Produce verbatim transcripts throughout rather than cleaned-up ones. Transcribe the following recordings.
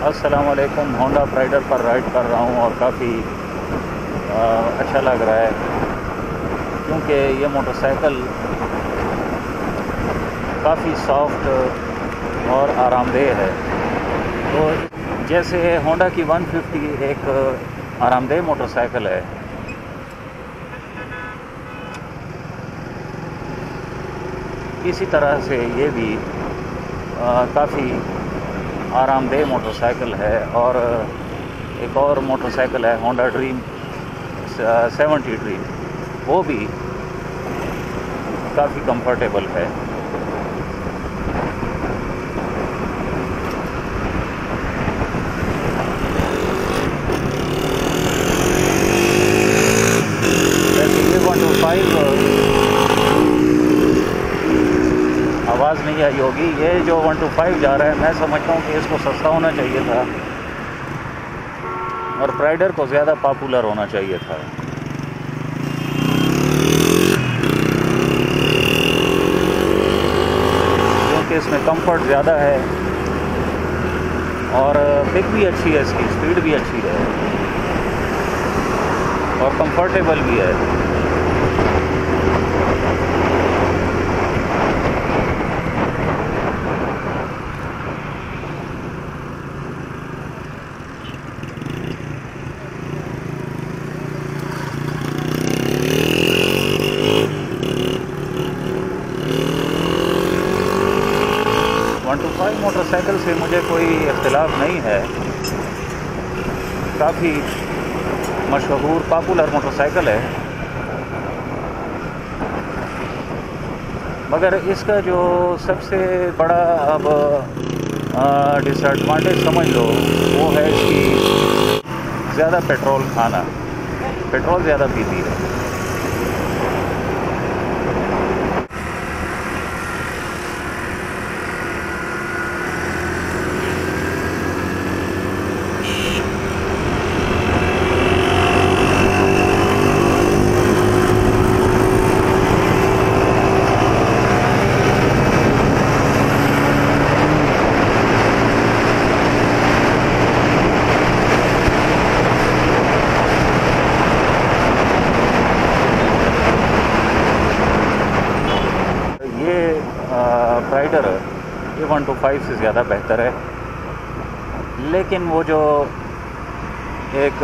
अस्सलाम वालेकुम। होंडा प्राइडर पर राइड कर रहा हूँ और काफ़ी अच्छा लग रहा है क्योंकि ये मोटरसाइकिल काफ़ी सॉफ्ट और आरामदेह है। तो जैसे होंडा की वन फिफ्टी एक आरामदेह मोटरसाइकिल है, इसी तरह से ये भी काफ़ी आरामदेह मोटरसाइकिल है। और एक और मोटरसाइकिल है होंडा ड्रीम सेवेंटी ड्रीम, वो भी काफ़ी कंफर्टेबल है। वैसे ये वन टू फाइव आवाज़ नहीं आई होगी। ये जो वन टू फाइव जा रहा है, मैं समझता हूँ कि इसको सस्ता होना चाहिए था और प्राइडर को ज़्यादा पॉपुलर होना चाहिए था। क्योंकि इसमें कंफर्ट ज़्यादा है और पिक भी अच्छी है, इसकी स्पीड भी अच्छी है और कंफर्टेबल भी है। वन टू फाइव मोटरसाइकिल से मुझे कोई इख्तिलाफ नहीं है, काफ़ी मशहूर पॉपुलर मोटरसाइकिल है। मगर इसका जो सबसे बड़ा अब डिसएडवांटेज समझ लो, वो है इसकी ज़्यादा पेट्रोल खाना। पेट्रोल ज़्यादा पीती है। प्राइडर ये वन टू फाइव से ज़्यादा बेहतर है, लेकिन वो जो एक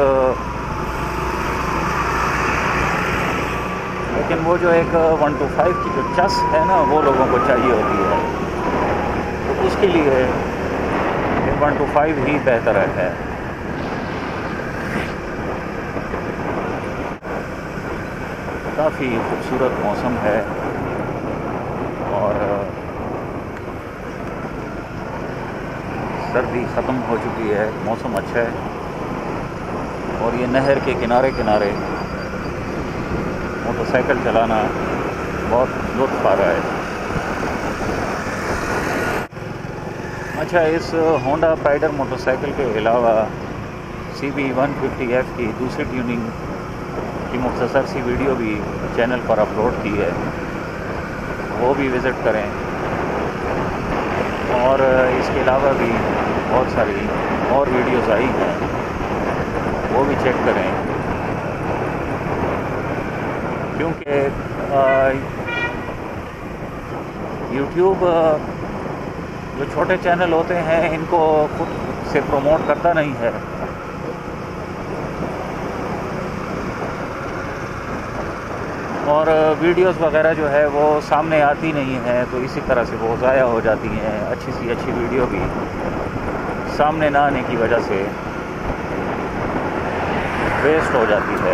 लेकिन वो जो एक वन टू फाइव की जो चस है ना, वो लोगों को चाहिए होती है। तो उसके लिए वन टू फाइव ही बेहतर है। काफ़ी खूबसूरत मौसम है और सर्दी ख़त्म हो चुकी है, मौसम अच्छा है और ये नहर के किनारे किनारे मोटरसाइकिल चलाना बहुत लुत्फ़ आ रहा है। अच्छा, इस होंडा प्राइडर मोटरसाइकिल के अलावा C B one fifty F की दूसरी ट्यूनिंग की मुख्तसर सी वीडियो भी चैनल पर अपलोड की है, वो भी विज़िट करें। और इसके अलावा भी बहुत सारी और वीडियोस आई हैं, वो भी चेक करें। क्योंकि यूट्यूब जो छोटे चैनल होते हैं, इनको खुद से प्रमोट करता नहीं है। और वीडियोस वगैरह जो है वो सामने आती नहीं है, तो इसी तरह से वो ज़ाया हो जाती हैं। अच्छी सी अच्छी वीडियो भी सामने ना आने की वजह से वेस्ट हो जाती है।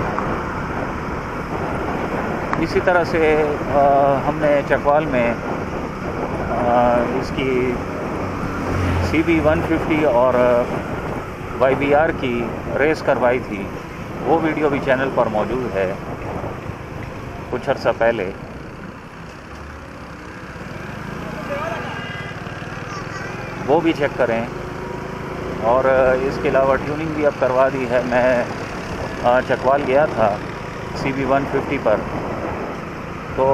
इसी तरह से आ, हमने चकवाल में आ, इसकी सी बी वन फिफ्टी और वाई बी आर की रेस करवाई थी, वो वीडियो भी चैनल पर मौजूद है कुछ अर्सा पहले। वो भी चेक करें। और इसके अलावा ट्यूनिंग भी अब करवा दी है। मैं चकवाल गया था सी बी वन फिफ्टी पर, तो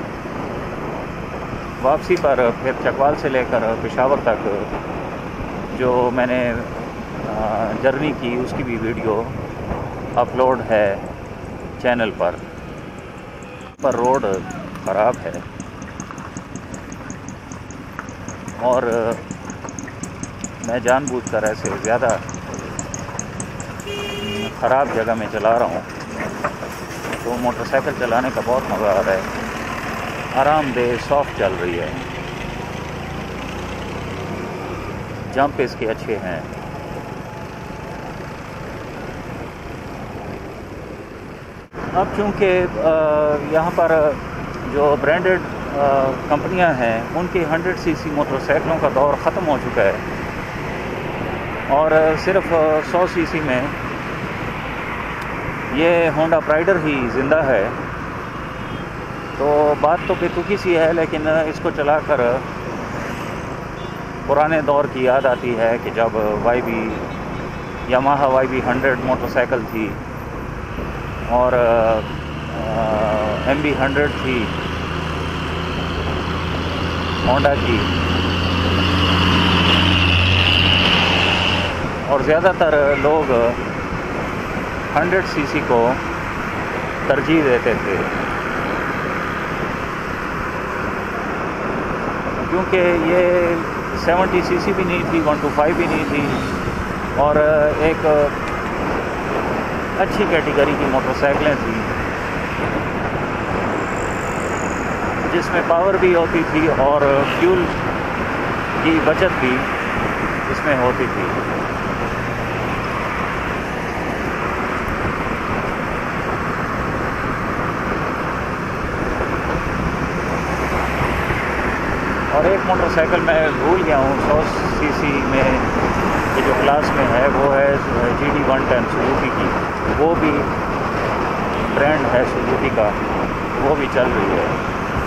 वापसी पर फिर चकवाल से लेकर पेशावर तक जो मैंने जर्नी की उसकी भी वीडियो अपलोड है चैनल पर पर रोड ख़राब है और मैं जानबूझकर ऐसे ज़्यादा ख़राब जगह में चला रहा हूँ, तो मोटरसाइकिल चलाने का बहुत मज़ा आ रहा है। आरामदेह सॉफ्ट चल रही है, जंप इसके अच्छे हैं। अब चूँकि यहाँ पर जो ब्रांडेड कंपनियां हैं उनकी हंड्रेड सीसी मोटरसाइकिलों का दौर ख़त्म हो चुका है और सिर्फ सौ सीसी में ये होंडा प्राइडर ही ज़िंदा है। तो बात तो बेतुकी सी है, लेकिन इसको चलाकर पुराने दौर की याद आती है कि जब Y B Yamaha Y B hundred motorcycle थी और एम बी हंड्रेड थी होंडा की, और ज़्यादातर लोग हंड्रेड सीसी को तरजीह देते थे, क्योंकि ये सेवेंटी सीसी भी नहीं थी, वन टू फाइव भी नहीं थी और एक अच्छी कैटेगरी की मोटरसाइकिलें थी जिसमें पावर भी होती थी और फ्यूल की बचत भी इसमें होती थी। और एक मोटरसाइकिल मैं भूल गया हूँ सौ सीसी में ये जो क्लास में है, वो है G D one ten Suzuki की। वो भी ब्रांड है सुजुकी का, वो भी चल रही है।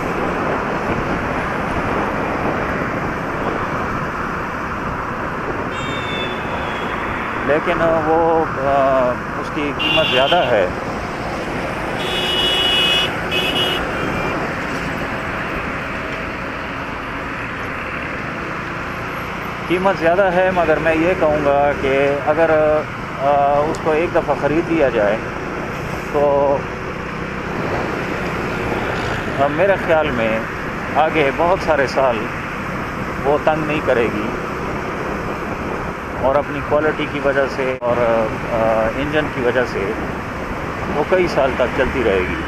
लेकिन वो आ, उसकी कीमत ज़्यादा है। कीमत ज़्यादा है, मगर मैं ये कहूँगा कि अगर आ, उसको एक दफ़ा ख़रीद लिया जाए तो आ, मेरे ख़्याल में आगे बहुत सारे साल वो तंग नहीं करेगी और अपनी क्वालिटी की वजह से और आ, इंजन की वजह से वो कई साल तक चलती रहेगी।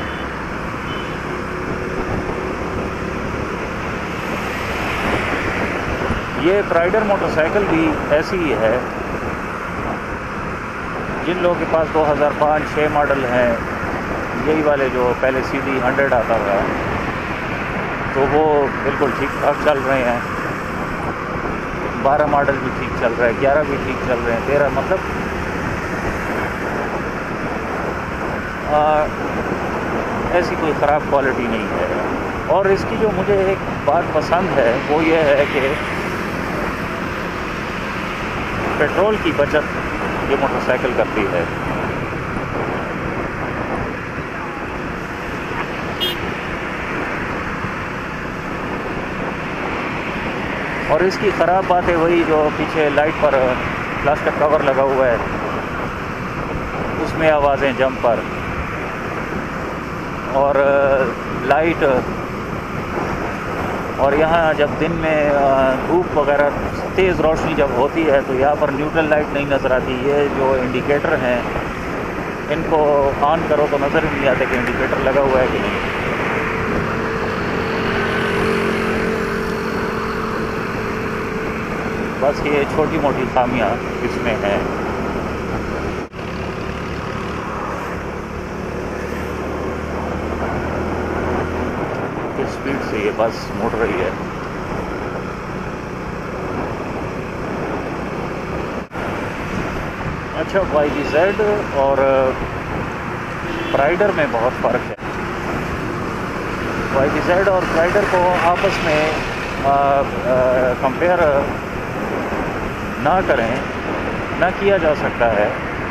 ये प्राइडर मोटरसाइकिल भी ऐसी ही है। जिन लोगों के पास दो हज़ार पाँच छः मॉडल हैं, यही वाले जो पहले सी डी हंड्रेड आता था, तो वो बिल्कुल ठीक ठाक चल रहे हैं। बारह मॉडल भी ठीक चल रहा है, ग्यारह भी ठीक चल रहे हैं, तेरह मतलब आ, ऐसी कोई ख़राब क्वालिटी नहीं है। और इसकी जो मुझे एक बात पसंद है वो ये है कि पेट्रोल की बचत ये मोटरसाइकिल करती है। और इसकी ख़राब बात है वही जो पीछे लाइट पर प्लास्टिक कवर लगा हुआ है, उसमें आवाज़ें जंप पर, और लाइट, और यहाँ जब दिन में धूप वगैरह तेज़ रोशनी जब होती है तो यहाँ पर न्यूट्रल लाइट नहीं नज़र आती। ये जो इंडिकेटर हैं इनको ऑन करो तो नज़र ही नहीं आते कि इंडिकेटर लगा हुआ है कि नहीं। बस ये छोटी मोटी खामियां इसमें हैं। किस स्पीड से ये बस मुड़ रही है। अच्छा, वाई बी जेड और प्राइडर में बहुत फ़र्क है। वाई बी जेड और प्राइडर को आपस में कंपेयर ना करें, ना किया जा सकता है।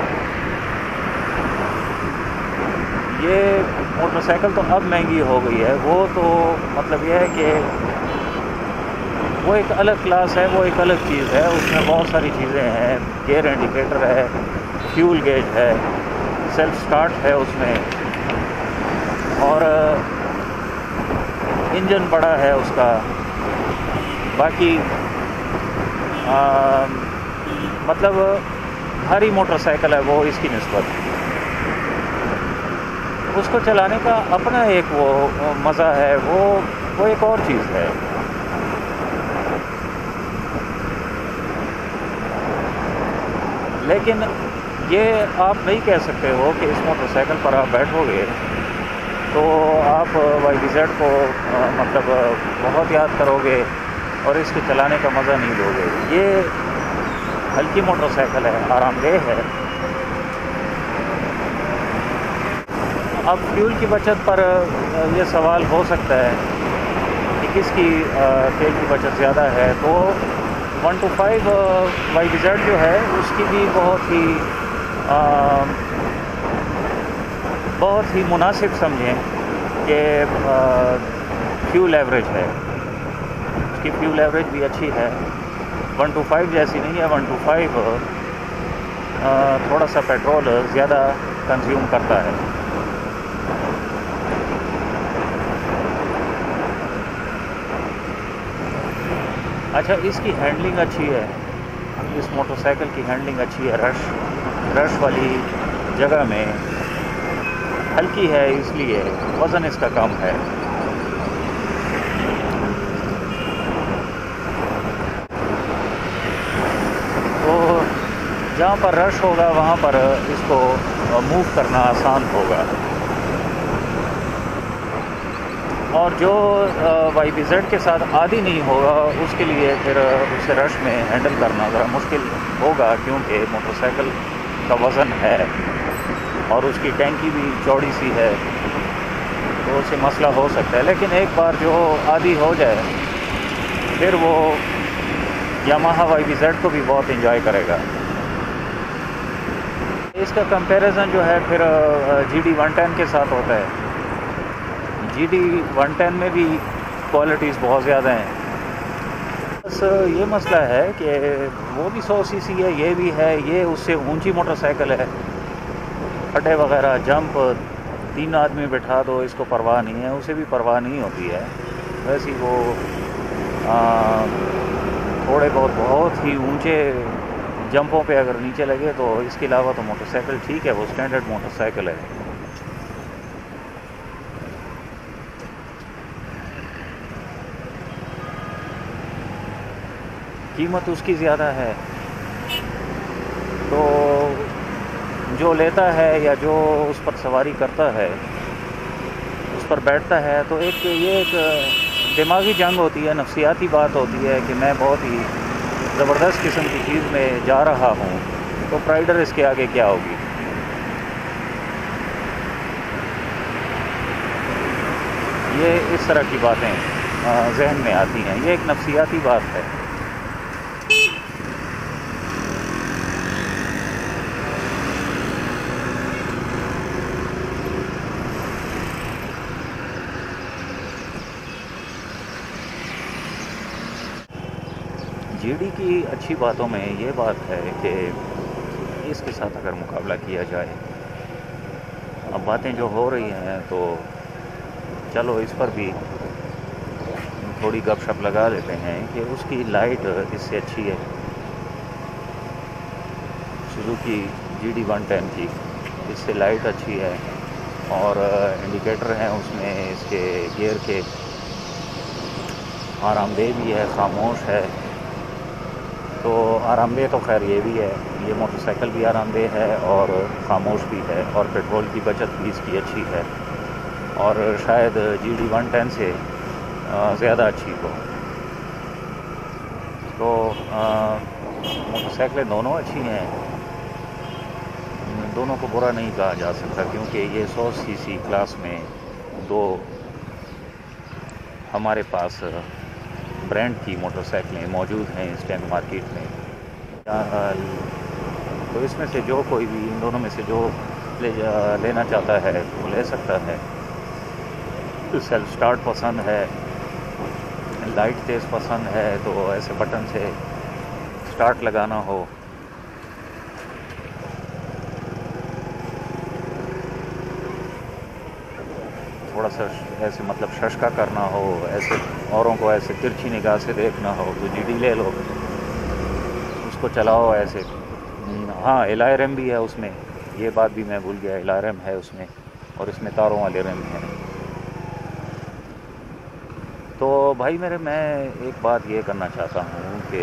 ये मोटरसाइकिल तो अब महंगी हो गई है, वो तो मतलब ये है कि वो एक अलग क्लास है, वो एक अलग चीज़ है। उसमें बहुत सारी चीज़ें हैं, गियर इंडिकेटर है, फ्यूल गेज है, सेल्फ स्टार्ट है उसमें, और इंजन बड़ा है उसका। बाकी आ, मतलब भारी मोटरसाइकिल है वो इसकी निस्बत। उसको चलाने का अपना एक वो मज़ा है, वो वो एक और चीज़ है। लेकिन ये आप नहीं कह सकते हो कि इस मोटरसाइकिल पर आप बैठोगे तो आप वाई वी ज़ेड को आ, मतलब बहुत याद करोगे और इसके चलाने का मज़ा नहीं लोगे। ये हल्की मोटरसाइकिल है, आरामदेह है। अब फ्यूल की बचत पर यह सवाल हो सकता है कि किसकी तेल की बचत ज़्यादा है। तो one two five Y V Z जो है उसकी भी बहुत ही आ, बहुत ही मुनासिब समझें कि फ्यूल एवरेज है, उसकी फ्यूल एवरेज भी अच्छी है। वन टू फाइव जैसी नहीं है। वन टू फाइव थोड़ा सा पेट्रोल ज़्यादा कंज्यूम करता है। अच्छा, इसकी हैंडलिंग अच्छी है, इस मोटरसाइकिल की हैंडलिंग अच्छी है। रश रश वाली जगह में हल्की है, इसलिए वज़न इसका कम है। तो जहाँ पर रश होगा वहाँ पर इसको मूव करना आसान होगा। और जो वाई वी ज़ेड के साथ आदी नहीं होगा उसके लिए फिर उसे रश में हैंडल करना ज़रा मुश्किल होगा, क्योंकि मोटरसाइकिल का वज़न है और उसकी टैंकी भी चौड़ी सी है, तो उससे मसला हो सकता है। लेकिन एक बार जो आदी हो जाए फिर वो यामाहा वाई वी ज़ेड को भी बहुत एंजॉय करेगा। इसका कंपैरिजन जो है फिर जी डी वन टेन के साथ होता है। जी डी वन टेन में भी क्वालिटीज़ बहुत ज़्यादा हैं। बस ये मसला है कि वो भी सौ सी सी है, ये भी है, ये उससे ऊंची मोटरसाइकिल है। खड्डे वगैरह, जंप, तीन आदमी बैठा दो, इसको परवाह नहीं है, उसे भी परवाह नहीं होती है। वैसे वो आ, थोड़े बहुत बहुत ही ऊंचे जंपों पे अगर नीचे लगे तो इसके अलावा तो मोटरसाइकिल ठीक है, वो स्टैंडर्ड मोटरसाइकिल है। कीमत उसकी ज़्यादा है, तो जो लेता है या जो उस पर सवारी करता है, उस पर बैठता है, तो एक ये एक दिमागी जंग होती है, नफसियाती बात होती है कि मैं बहुत ही ज़बरदस्त किस्म की चीज़ में जा रहा हूँ, तो प्राइडर इसके आगे क्या होगी। ये इस तरह की बातें जहन में आती हैं, ये एक नफसियाती बात है। जीडी की अच्छी बातों में ये बात है कि इसके साथ अगर मुकाबला किया जाए, अब बातें जो हो रही हैं तो चलो इस पर भी थोड़ी गपशप लगा लेते हैं कि उसकी लाइट इससे अच्छी है Suzuki G D one ten की, इससे लाइट अच्छी है और इंडिकेटर हैं उसमें इसके गियर के, आरामदेह भी है, खामोश है। तो आरामदेह तो खैर ये भी है, ये मोटरसाइकिल भी आरामदेह है और खामोश भी है और पेट्रोल की बचत भी इसकी अच्छी है और शायद जी डी वन टेन से ज़्यादा अच्छी हो। तो मोटरसाइकिलें दोनों अच्छी हैं, दोनों को बुरा नहीं कहा जा सकता, क्योंकि ये सौ सी सी क्लास में दो हमारे पास ब्रांड की मोटरसाइकिलें मौजूद हैं इस टाइम मार्केट में। तो इसमें से जो कोई भी इन दोनों में से जो ले लेना चाहता है वो ले सकता है। सेल्फ स्टार्ट पसंद है, लाइट तेज़ पसंद है तो ऐसे बटन से स्टार्ट लगाना हो, थोड़ा सा ऐसे मतलब शशका करना हो, ऐसे औरों को ऐसे तिरछी निगाह से देखना हो तो जी डी ले लो, उसको चलाओ ऐसे। हाँ, एल आई रैम भी है उसमें, ये बात भी मैं भूल गया, एल आई रैम है उसमें और इसमें तारों वाले रैम है। तो भाई मेरे, मैं एक बात ये करना चाहता हूँ कि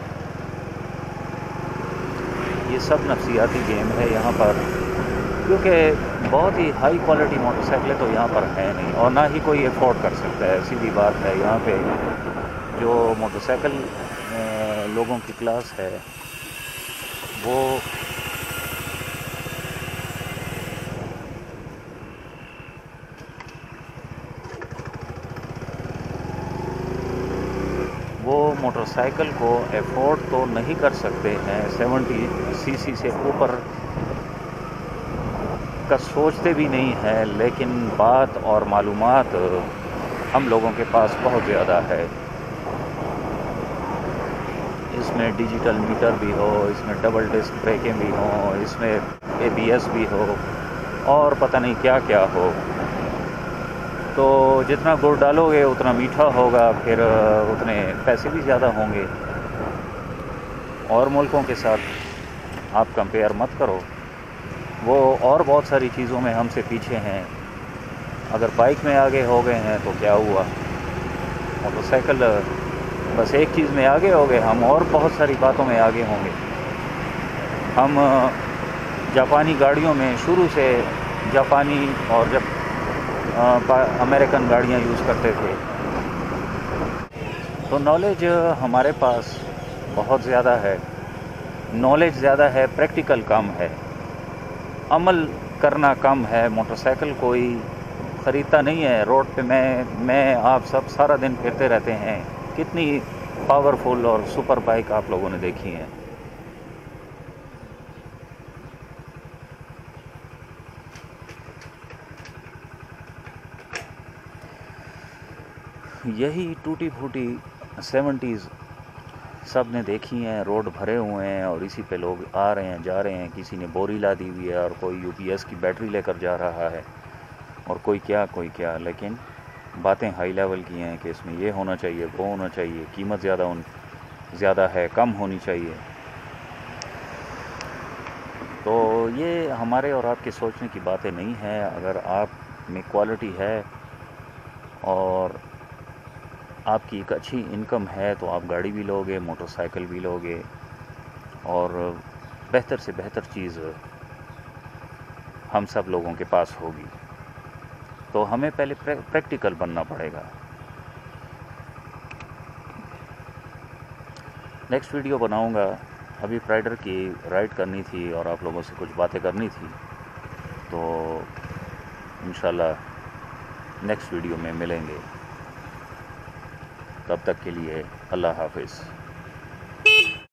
ये सब नफसियाती गेम है यहाँ पर, क्योंकि बहुत ही हाई क्वालिटी मोटरसाइकिलें तो यहाँ पर है नहीं और ना ही कोई अफोर्ड कर सकता है। सीधी बात है, यहाँ पे जो मोटरसाइकिल लोगों की क्लास है वो वो मोटरसाइकिल को अफोर्ड तो नहीं कर सकते हैं, सेवेंटी सीसी से ऊपर का सोचते भी नहीं है, लेकिन बात और मालूमात हम लोगों के पास बहुत ज़्यादा है। इसमें डिजिटल मीटर भी हो, इसमें डबल डिस्क ब्रेकें भी हों, इसमें ए बी एस भी हो और पता नहीं क्या क्या हो। तो जितना गुड़ डालोगे उतना मीठा होगा, फिर उतने पैसे भी ज़्यादा होंगे। और मुल्कों के साथ आप कंपेयर मत करो, वो और बहुत सारी चीज़ों में हमसे पीछे हैं। अगर बाइक में आगे हो गए हैं तो क्या हुआ, मोटरसाइकिल बस एक चीज़ में आगे हो गए, हम और बहुत सारी बातों में आगे होंगे। हम जापानी गाड़ियों में शुरू से जापानी और जब अमेरिकन गाड़ियाँ यूज़ करते थे तो नॉलेज हमारे पास बहुत ज़्यादा है, नॉलेज ज़्यादा है, प्रैक्टिकल कम है, अमल करना कम है। मोटरसाइकिल कोई ख़रीदता नहीं है रोड पे। मैं मैं आप सब सारा दिन फिरते रहते हैं, कितनी पावरफुल और सुपर बाइक आप लोगों ने देखी हैं। यही टूटी फूटी सेवेंटीज़ सब ने देखी हैं, रोड भरे हुए हैं और इसी पे लोग आ रहे हैं, जा रहे हैं। किसी ने बोरी ला दी हुई है और कोई यू पी एस की बैटरी लेकर जा रहा है और कोई क्या कोई क्या, लेकिन बातें हाई लेवल की हैं कि इसमें ये होना चाहिए, वो होना चाहिए, कीमत ज़्यादा उन ज़्यादा है, कम होनी चाहिए। तो ये हमारे और आपके सोचने की बातें नहीं हैं। अगर आप में क्वालिटी है और आपकी एक अच्छी इनकम है तो आप गाड़ी भी लोगे, मोटरसाइकिल भी लोगे और बेहतर से बेहतर चीज़ हम सब लोगों के पास होगी। तो हमें पहले प्रैक्टिकल बनना पड़ेगा। नेक्स्ट वीडियो बनाऊंगा, अभी प्राइडर की राइड करनी थी और आप लोगों से कुछ बातें करनी थी, तो इंशाल्लाह नेक्स्ट वीडियो में मिलेंगे। तब तक के लिए अल्लाह हाफ़िज़।